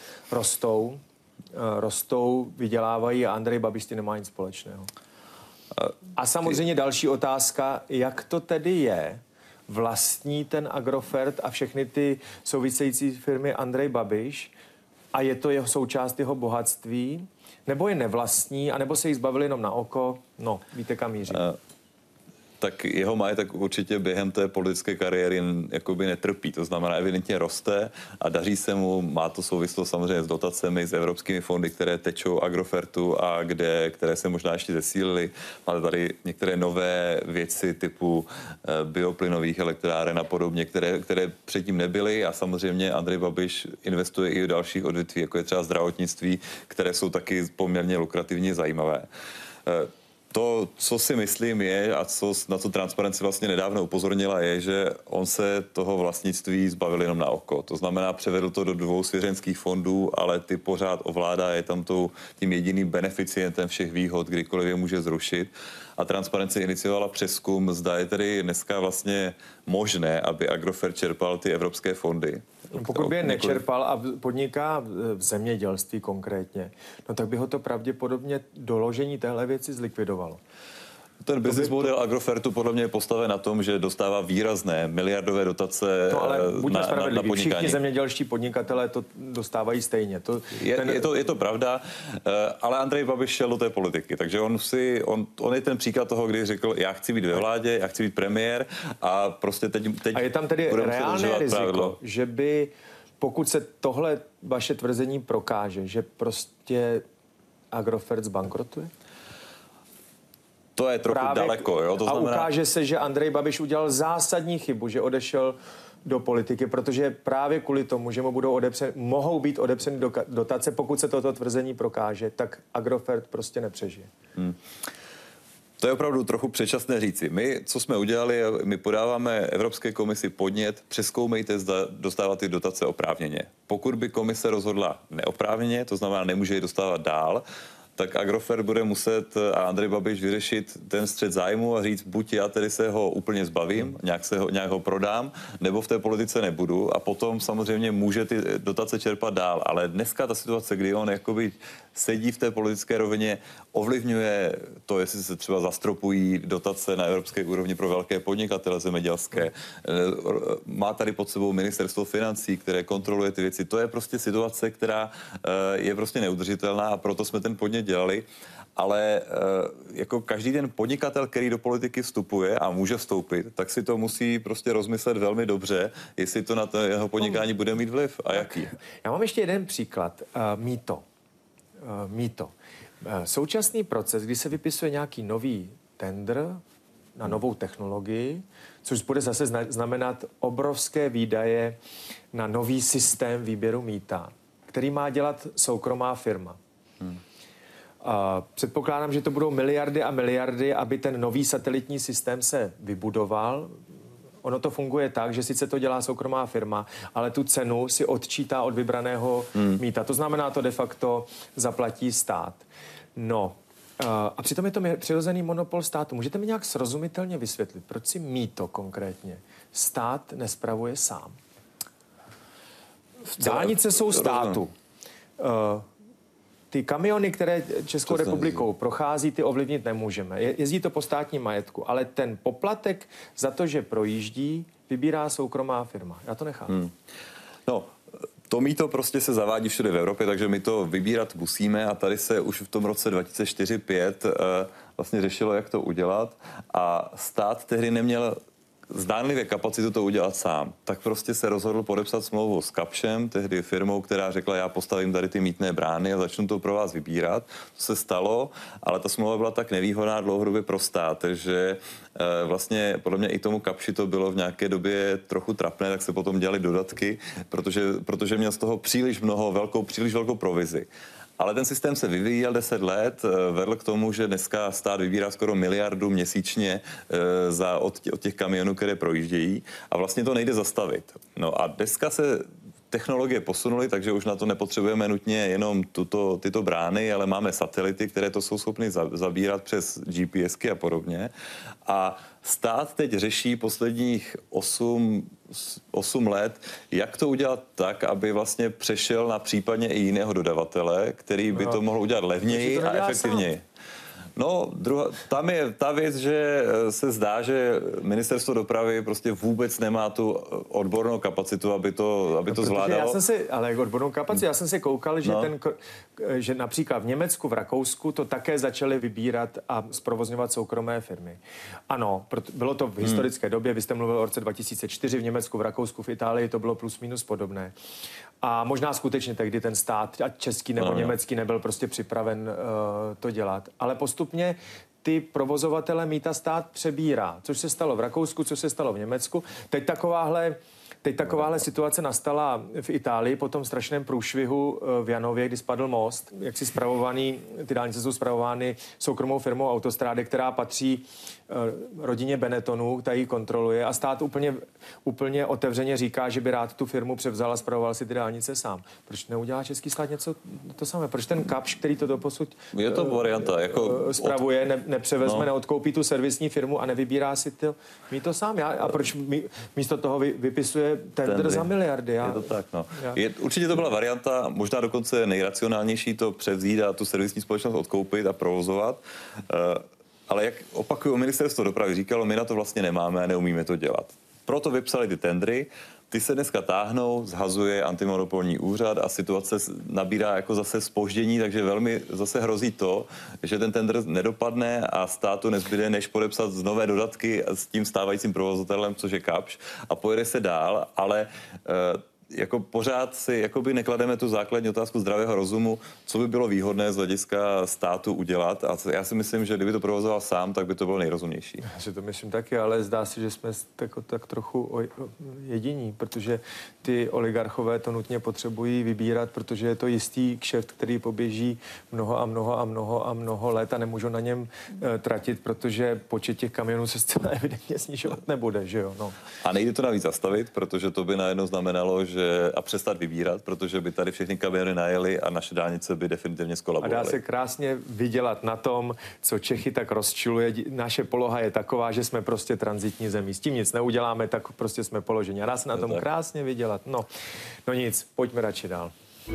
rostou, vydělávají a Andrej Babiš s tím nemá nic společného? A samozřejmě další otázka, jak to tedy je, vlastní ten Agrofert a všechny ty související firmy Andrej Babiš a je to jeho součást jeho bohatství, nebo je nevlastní, anebo se jí zbavili jenom na oko? No, víte, kam míří. Tak jeho majetek určitě během té politické kariéry jakoby netrpí. To znamená, evidentně roste a daří se mu, má to souvislost samozřejmě s dotacemi, s evropskými fondy, které tečou Agrofertu a které se možná ještě zesílily. Máte tady některé nové věci typu bioplynových elektráren a podobně, které předtím nebyly a samozřejmě Andrej Babiš investuje i do dalších odvětví, jako je třeba zdravotnictví, které jsou taky poměrně lukrativně zajímavé. To, co si myslím je a na co Transparency vlastně nedávno upozornila, je, že on se toho vlastnictví zbavil jenom na oko. To znamená, převedl to do 2 svěřenských fondů, ale ty pořád ovládá, je tam tím jediným beneficientem všech výhod, kdykoliv je může zrušit. A Transparency iniciovala přezkum, zda je tedy dneska vlastně možné, aby Agrofert čerpal ty evropské fondy. Pokud by je nečerpal a podniká v zemědělství konkrétně, no tak by ho to pravděpodobně doložení téhle věci zlikvidovalo. Ten business model Agrofertu podle mě je postaven na tom, že dostává výrazné miliardové dotace no, ale na podnikání. Všichni zemědělští podnikatelé to dostávají stejně. Je to pravda, ale Andrej Babiš šel do té politiky, takže on je ten příklad toho, kdy řekl, já chci být ve vládě, já chci být premiér a prostě teď a je tam tedy reálné riziko, že by, pokud se tohle vaše tvrzení prokáže, že prostě Agrofert zbankrotuje? To je trochu daleko, jo? To znamená... A ukáže se, že Andrej Babiš udělal zásadní chybu, že odešel do politiky, protože právě kvůli tomu, že mu mohou být odepřeny dotace, pokud se toto tvrzení prokáže, tak Agrofert prostě nepřežije. To je opravdu trochu předčasné říci. My, co jsme udělali, my podáváme Evropské komisi podnět, přezkoumejte, zda dostávat ty dotace oprávněně. Pokud by komise rozhodla neoprávněně, to znamená, nemůže je dostávat dál, tak Agrofert bude muset a Andrej Babiš vyřešit ten střet zájmu a říct, buď já tedy se ho úplně zbavím, nějak ho prodám, nebo v té politice nebudu a potom samozřejmě může ty dotace čerpat dál. Ale dneska ta situace, kdy on jakoby sedí v té politické rovině, ovlivňuje to, jestli se třeba zastropují dotace na evropské úrovni pro velké podnikatele zemědělské. Má tady pod sebou ministerstvo financí, které kontroluje ty věci. To je prostě situace, která je prostě neudržitelná a proto jsme ten podnět dělali. Ale jako každý ten podnikatel, který do politiky vstupuje a může vstoupit, tak si to musí prostě rozmyslet velmi dobře, jestli to na to jeho podnikání bude mít vliv a jaký. Já mám ještě jeden příklad. Mýto. Současný proces, kdy se vypisuje nějaký nový tendr na novou technologii, což bude zase znamenat obrovské výdaje na nový systém výběru mýta, který má dělat soukromá firma. Předpokládám, že to budou miliardy a miliardy, aby ten nový satelitní systém se vybudoval. Ono to funguje tak, že sice to dělá soukromá firma, ale tu cenu si odčítá od vybraného mýta. To znamená, to de facto zaplatí stát. No, a přitom je to přirozený monopol státu. Můžete mi nějak srozumitelně vysvětlit, proč si mýto konkrétně stát nespravuje sám? Dálnice jsou státu. Ty kamiony, které Českou republikou prochází, ty ovlivnit nemůžeme. Jezdí to po státním majetku, ale ten poplatek za to, že projíždí, vybírá soukromá firma. Já to nechápu. No, to mýto prostě se zavádí všude v Evropě, takže my to vybírat musíme a tady se už v tom roce 2004-2005 vlastně řešilo, jak to udělat a stát tehdy neměl zdánlivě kapacitu to udělat sám, tak prostě se rozhodl podepsat smlouvu s Kapschem, tehdy firmou, která řekla, já postavím tady ty mýtné brány a začnu to pro vás vybírat. To se stalo, ale ta smlouva byla tak nevýhodná dlouhodobě pro stát, že vlastně podle mě i tomu Kapschi to bylo v nějaké době trochu trapné, tak se potom dělali dodatky, protože měl z toho příliš velkou provizi. Ale ten systém se vyvíjel 10 let, vedl k tomu, že dneska stát vybírá skoro miliardu měsíčně od těch kamionů, které projíždějí a vlastně to nejde zastavit. No a dneska se technologie posunuly, takže už na to nepotřebujeme nutně jenom tyto brány, ale máme satelity, které to jsou schopny zabírat přes GPSky a podobně. A stát teď řeší posledních 8 let, jak to udělat tak, aby vlastně přešel na případně i jiného dodavatele, který by to mohl udělat levněji a efektivněji. No, tam je ta věc, že se zdá, že ministerstvo dopravy prostě vůbec nemá tu odbornou kapacitu, aby to zvládalo. Ale odbornou kapacitu, já jsem si koukal, že, že například v Německu, v Rakousku to také začaly vybírat a zprovozňovat soukromé firmy. Ano, bylo to v historické době, vy jste mluvil o roce 2004, v Německu, v Rakousku, v Itálii to bylo plus minus podobné. A možná skutečně tehdy ten stát, ať český nebo německý, nebyl prostě připraven to dělat. Ale postupně ty provozovatele mýta stát přebírá, což se stalo v Rakousku, což se stalo v Německu. Teď takováhle situace nastala v Itálii po tom strašném průšvihu v Janově, kdy spadl most. Ty dálnice jsou spravovány soukromou firmou Autostrády, která patří rodině Benettonů, ta ji kontroluje a stát úplně otevřeně říká, že by rád tu firmu převzal a spravoval si ty dálnice sám. Proč neudělá český stát něco to samé? Proč ten Kapsch, který to doposud je to varianta, spravuje, nepřevezme, neodkoupí tu servisní firmu a nevybírá si to sám? A proč místo toho vypisuje tender za miliardy? Je to tak, no. Určitě to byla varianta, možná dokonce nejracionálnější to převzít a tu servisní společnost odkoupit a provozovat. Ale jak opakuju, ministerstvo dopravy říkalo, my na to vlastně nemáme a neumíme to dělat. Proto vypsali ty tendry, ty se dneska táhnou, zhazuje antimonopolní úřad a situace nabírá jako zase zpoždění, takže velmi zase hrozí to, že ten tender nedopadne a státu nezbyde, než podepsat nové dodatky s tím stávajícím provozatelem, což je Kapsch, a pojede se dál, ale jako pořád si jakoby neklademe tu základní otázku zdravého rozumu, co by bylo výhodné z hlediska státu udělat. A já si myslím, že kdyby to provozoval sám, tak by to bylo nejrozumnější. Já si to myslím taky, ale zdá se, že jsme tak trochu jediní, protože ty oligarchové to nutně potřebují vybírat, protože je to jistý kšeft, který poběží mnoho let a nemůžou na něm tratit, protože počet těch kamionů se zcela evidentně snižovat nebude, že jo? No. A nejde to navíc zastavit, protože to by najednou znamenalo, a přestat vybírat, protože by tady všechny kamiony najeli a naše dálnice by definitivně skolabovaly. A dá se krásně vydělat na tom, co Čechy tak rozčiluje. Naše poloha je taková, že jsme prostě tranzitní zemí. S tím nic neuděláme, tak prostě jsme položeni. A dá se na tom krásně vydělat. No nic, pojďme radši dál.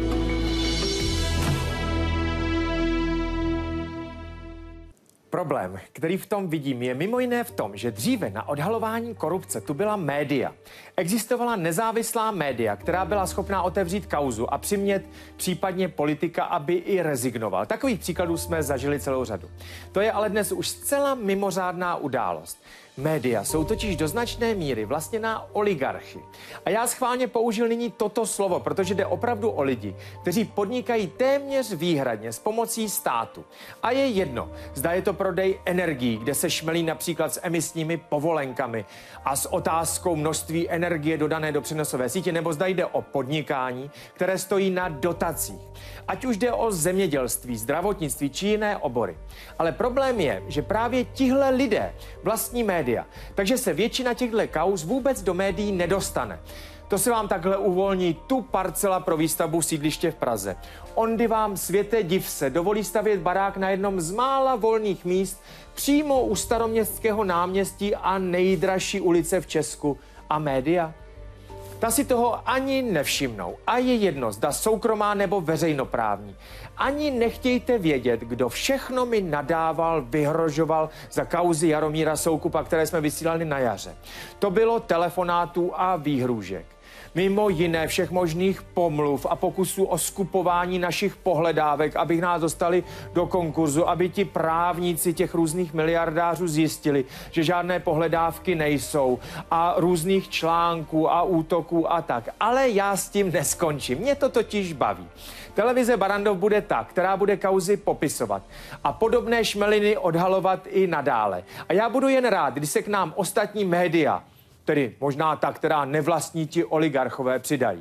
Problém, který v tom vidím, je mimo jiné v tom, že dříve na odhalování korupce tu byla média. Existovala nezávislá média, která byla schopná otevřít kauzu a přimět případně politika, aby i rezignoval. Takových příkladů jsme zažili celou řadu. To je ale dnes už zcela mimořádná událost. Média jsou totiž do značné míry vlastněná oligarchy. A já schválně použil nyní toto slovo, protože jde opravdu o lidi, kteří podnikají téměř výhradně s pomocí státu. A je jedno, zda je to prodej energií, kde se šmelí například s emisními povolenkami a s otázkou množství energie dodané do přenosové sítě, nebo zda jde o podnikání, které stojí na dotacích. Ať už jde o zemědělství, zdravotnictví či jiné obory. Ale problém je, že právě tihle lidé vlastní média, takže se většina těchto kauz vůbec do médií nedostane. To se vám takhle uvolní tu parcela pro výstavbu sídliště v Praze. Ondy vám, světe div se, dovolí stavět barák na jednom z mála volných míst přímo u Staroměstského náměstí a nejdražší ulice v Česku. A média? Ta si toho ani nevšimnou. A je jedno, zda soukromá nebo veřejnoprávní. Ani nechtějte vědět, kdo všechno mi nadával, vyhrožoval za kauzy Jaromíra Soukupa, které jsme vysílali na jaře. To bylo telefonátů a výhrůžek. Mimo jiné všech možných pomluv a pokusů o skupování našich pohledávek, abych nás dostali do konkurzu, aby ti právníci těch různých miliardářů zjistili, že žádné pohledávky nejsou a různých článků a útoků a tak. Ale já s tím neskončím. Mě to totiž baví. Televize Barrandov bude ta, která bude kauzy popisovat a podobné šmeliny odhalovat i nadále. A já budu jen rád, když se k nám ostatní média, tedy možná ta, která nevlastní ti oligarchové, přidají.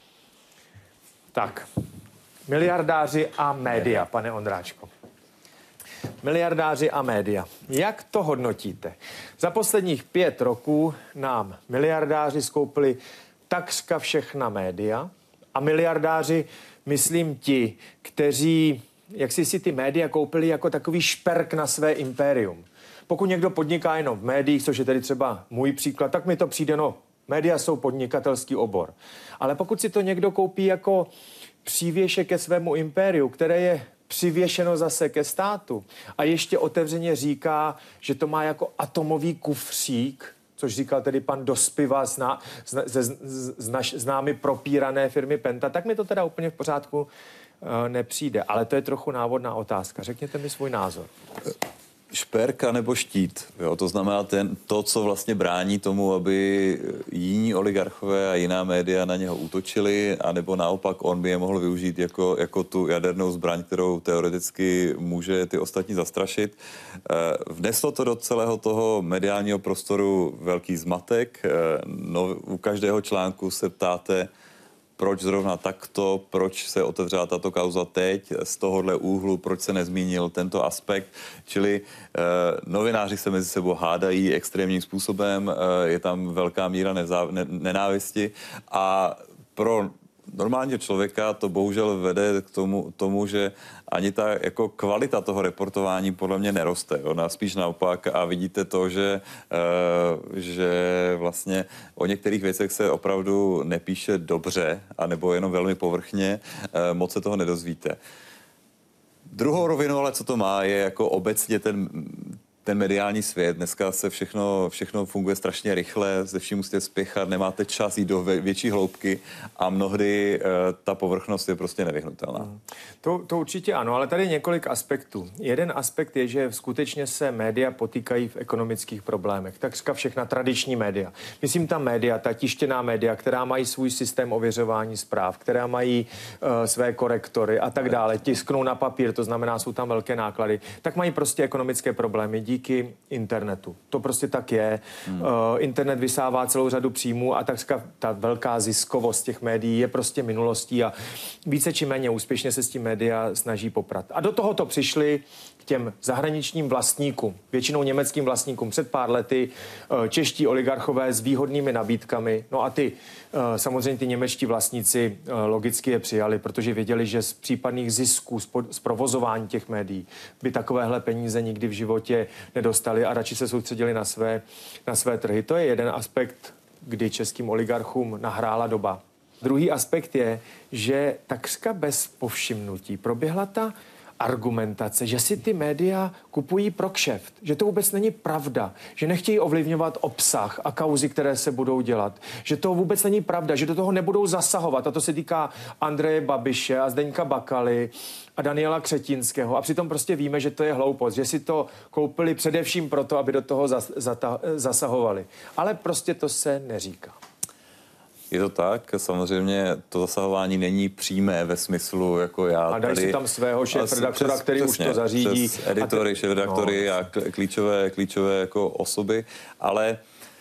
Tak, miliardáři a média, pane Ondráčko. Miliardáři a média. Jak to hodnotíte? Za posledních 5 roků nám miliardáři skoupili takřka všechna média a miliardáři, myslím ti, kteří, jak si ty média koupili jako takový šperk na své impérium. Pokud někdo podniká jenom v médiích, což je tedy třeba můj příklad, tak mi to přijde, no, média jsou podnikatelský obor. Ale pokud si to někdo koupí jako přívěšek ke svému impériu, které je přivěšeno zase ke státu a ještě otevřeně říká, že to má jako atomový kufřík, což říkal tedy pan Dospiva z námi propírané firmy Penta, tak mi to teda úplně v pořádku nepřijde. Ale to je trochu návodná otázka. Řekněte mi svůj názor. Šperka nebo štít. Jo? To znamená to, co vlastně brání tomu, aby jiní oligarchové a jiná média na něho útočili, anebo naopak on by je mohl využít jako tu jadernou zbraň, kterou teoreticky může ty ostatní zastrašit. Vneslo to do celého toho mediálního prostoru velký zmatek. U každého článku se ptáte, proč zrovna takto, proč se otevřela tato kauza teď, z tohohle úhlu, proč se nezmínil tento aspekt. Čili novináři se mezi sebou hádají extrémním způsobem, je tam velká míra nenávisti a pro normálního člověka to bohužel vede k tomu, že ani ta jako kvalita toho reportování podle mě neroste. Ona spíš naopak a vidíte to, že vlastně o některých věcech se opravdu nepíše dobře, anebo jenom velmi povrchně, moc se toho nedozvíte. Druhou rovinu, ale co to má, je jako obecně ten mediální svět. Dneska se všechno funguje strašně rychle, ze vším musíte spěchat, nemáte čas jít do větší hloubky a mnohdy ta povrchnost je prostě nevyhnutelná. To určitě ano, ale tady je několik aspektů. Jeden aspekt je, že skutečně se média potýkají v ekonomických problémech. Takřka všechna tradiční média. Myslím ta média, ta tištěná média, která mají svůj systém ověřování zpráv, která mají své korektory a tak dále, tisknou na papír, to znamená, jsou tam velké náklady, tak mají prostě ekonomické problémy díky internetu. To prostě tak je. Internet vysává celou řadu příjmů a takřka ta velká ziskovost těch médií je prostě minulostí a více či méně úspěšně se s tím média snaží poprat. A do tohoto přišli k těm zahraničním vlastníkům, většinou německým vlastníkům před pár lety, čeští oligarchové s výhodnými nabídkami. No a samozřejmě ty němečtí vlastníci logicky je přijali, protože věděli, že z případných zisků, z provozování těch médií by takovéhle peníze nikdy v životě nedostali a radši se soustředili na své trhy. To je jeden aspekt, kdy českým oligarchům nahrála doba. Druhý aspekt je, že takřka bez povšimnutí proběhla ta argumentace, že si ty média kupují pro kšeft, že to vůbec není pravda, že nechtějí ovlivňovat obsah a kauzy, které se budou dělat, že to vůbec není pravda, že do toho nebudou zasahovat. A to se týká Andreje Babiše a Zdeňka Bakaly a Daniela Křetínského. A přitom prostě víme, že to je hloupost, že si to koupili především proto, aby do toho zasahovali. Ale prostě to se neříká. Je to tak, samozřejmě to zasahování není přímé ve smyslu, jako já a dají si tam svého šéfredaktora, který přesně, už to zařídí. Přes editory, šéfredaktory a klíčové jako osoby, ale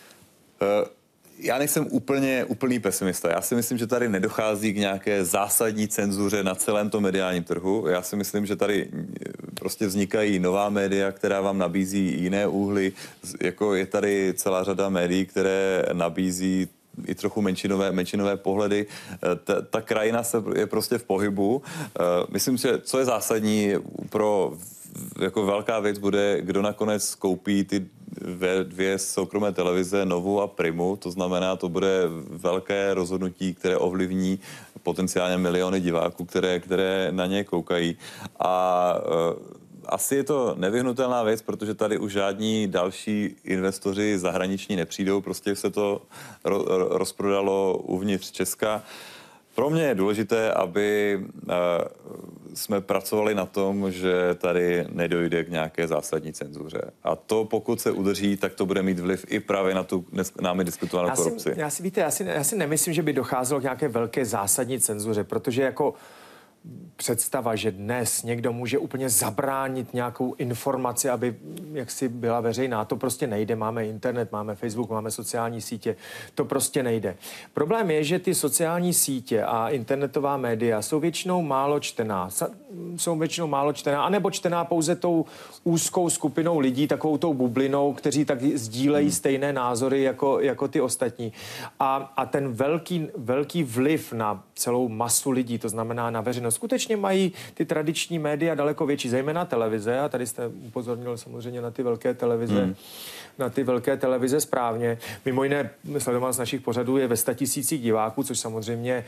já nejsem úplný pesimista. Já si myslím, že tady nedochází k nějaké zásadní cenzuře na celém tom mediálním trhu. Já si myslím, že tady prostě vznikají nová média, která vám nabízí jiné úhly. Jako je tady celá řada médií, které nabízí i trochu menšinové pohledy. Ta krajina je prostě v pohybu. Myslím, že co je zásadní pro jako velká věc bude, kdo nakonec koupí ty dvě soukromé televize, Novu a Primu. To znamená, to bude velké rozhodnutí, které ovlivní potenciálně miliony diváků, které na ně koukají. A asi je to nevyhnutelná věc, protože tady už žádní další investoři zahraniční nepřijdou, prostě se to rozprodalo uvnitř Česka. Pro mě je důležité, aby jsme pracovali na tom, že tady nedojde k nějaké zásadní cenzuře. A to, pokud se udrží, tak to bude mít vliv i právě na tu námi diskutovanou korupci. Já si nemyslím, že by docházelo k nějaké velké zásadní cenzuře, protože jako představa, že dnes někdo může úplně zabránit nějakou informaci, aby jaksi byla veřejná, to prostě nejde. Máme internet, máme Facebook, máme sociální sítě, to prostě nejde. Problém je, že ty sociální sítě a internetová média jsou většinou málo čtená. Anebo čtená pouze tou úzkou skupinou lidí, takovou tou bublinou, kteří tak sdílejí stejné názory jako ty ostatní. A ten velký vliv na celou masu lidí, to znamená na veřejnost, skutečně mají ty tradiční média daleko větší, zejména televize, a tady jste upozornil samozřejmě na ty velké televize, správně. Mimo jiné, sledovanost našich pořadů je ve 100 000 diváků, což samozřejmě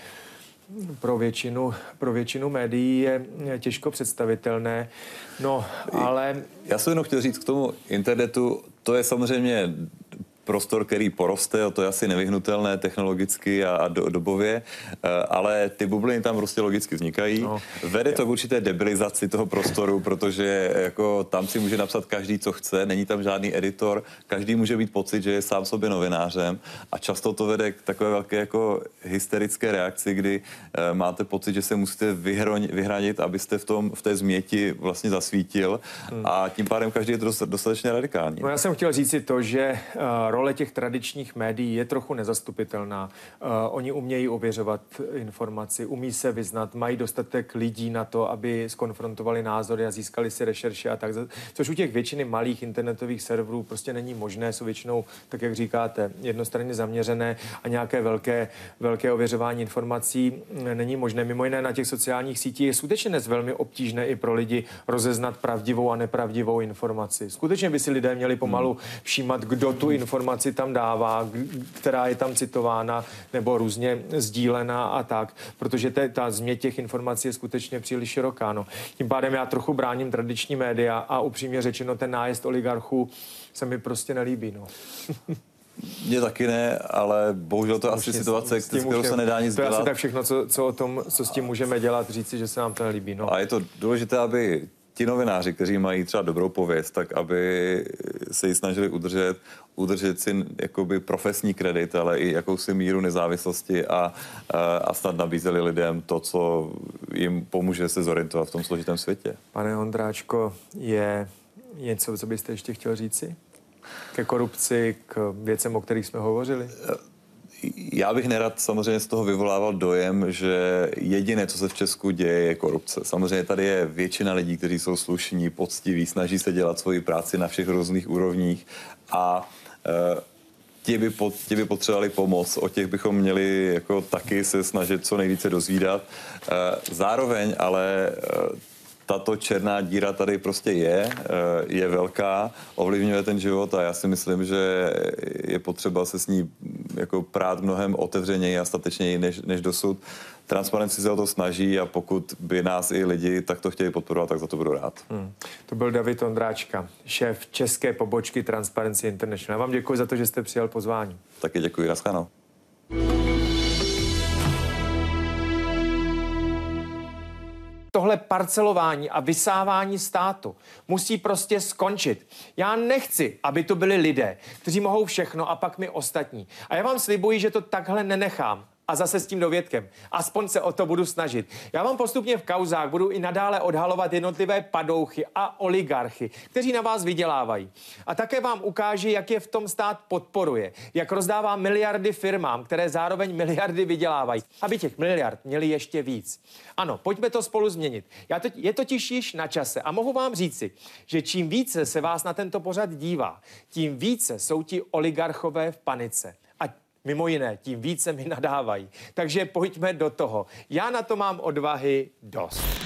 pro většinu médií je těžko představitelné. No, ale... Já jsem jenom chtěl říct k tomu internetu, to je samozřejmě prostor, který poroste, to je asi nevyhnutelné technologicky a dobově, ale ty bubliny tam prostě logicky vznikají. No. Vede to k určité debilizaci toho prostoru, protože jako tam si může napsat každý, co chce, není tam žádný editor, každý může mít pocit, že je sám sobě novinářem a často to vede k takové velké jako hysterické reakci, kdy máte pocit, že se musíte vyhranit, abyste v té změti vlastně zasvítil a tím pádem každý je dostatečně radikální. No já jsem chtěl říct si to, že role těch tradičních médií je trochu nezastupitelná. Oni umějí ověřovat informaci, umí se vyznat, mají dostatek lidí na to, aby zkonfrontovali názory a získali si rešerše a tak. Což u těch většiny malých internetových serverů prostě není možné, jsou většinou, tak jak říkáte, jednostranně zaměřené a nějaké velké ověřování informací není možné. Mimo jiné na těch sociálních sítích je skutečně dnes velmi obtížné i pro lidi rozeznat pravdivou a nepravdivou informaci. Skutečně by si lidé měli pomalu všímat, kdo tu informaci tam dává, která je tam citována nebo různě sdílená a tak, protože ta změť těch informací je skutečně příliš široká. No. Tím pádem já trochu bráním tradiční média a upřímně řečeno ten nájezd oligarchů se mi prostě nelíbí. No. Mně taky ne, ale bohužel to asi situace, kterou se nedá nic dělat. To je asi tak všechno, co s tím můžeme dělat, říci, že se nám to nelíbí. No. A je to důležité, aby ti novináři, kteří mají třeba dobrou pověst, tak aby se ji snažili udržet si jakoby profesní kredit, ale i jakousi míru nezávislosti a snad nabízeli lidem to, co jim pomůže se zorientovat v tom složitém světě. Pane Ondráčko, je něco, co byste ještě chtěl říci? Ke korupci, k věcem, o kterých jsme hovořili? Já bych nerad samozřejmě z toho vyvolával dojem, že jediné, co se v Česku děje, je korupce. Samozřejmě tady je většina lidí, kteří jsou slušní, poctiví, snaží se dělat svoji práci na všech různých úrovních a ti by potřebovali pomoc, o těch bychom měli jako taky se snažit co nejvíce dozvídat. Zároveň ale tato černá díra tady prostě je velká, ovlivňuje ten život a já si myslím, že je potřeba se s ní jako prát mnohem otevřeněji a statečněji než dosud. Transparency se o to snaží a pokud by nás i lidi takto chtěli podporovat, tak za to budu rád. To byl David Ondráčka, šéf české pobočky Transparency International. Já vám děkuji za to, že jste přijal pozvání. Taky děkuji, naschledanou. Tohle parcelování a vysávání státu musí prostě skončit. Já nechci, aby to byli lidé, kteří mohou všechno a pak my ostatní. A já vám slibuji, že to takhle nenechám. A zase s tím dovědkem. Aspoň se o to budu snažit. Já vám postupně v kauzách budu i nadále odhalovat jednotlivé padouchy a oligarchy, kteří na vás vydělávají. A také vám ukáži, jak je v tom stát podporuje. Jak rozdává miliardy firmám, které zároveň miliardy vydělávají. Aby těch miliard měli ještě víc. Ano, pojďme to spolu změnit. Je totiž již na čase a mohu vám říci, že čím více se vás na tento pořad dívá, tím více jsou ti oligarchové v panice. Mimo jiné, tím více mi nadávají. Takže pojďme do toho. Já na to mám odvahy dost.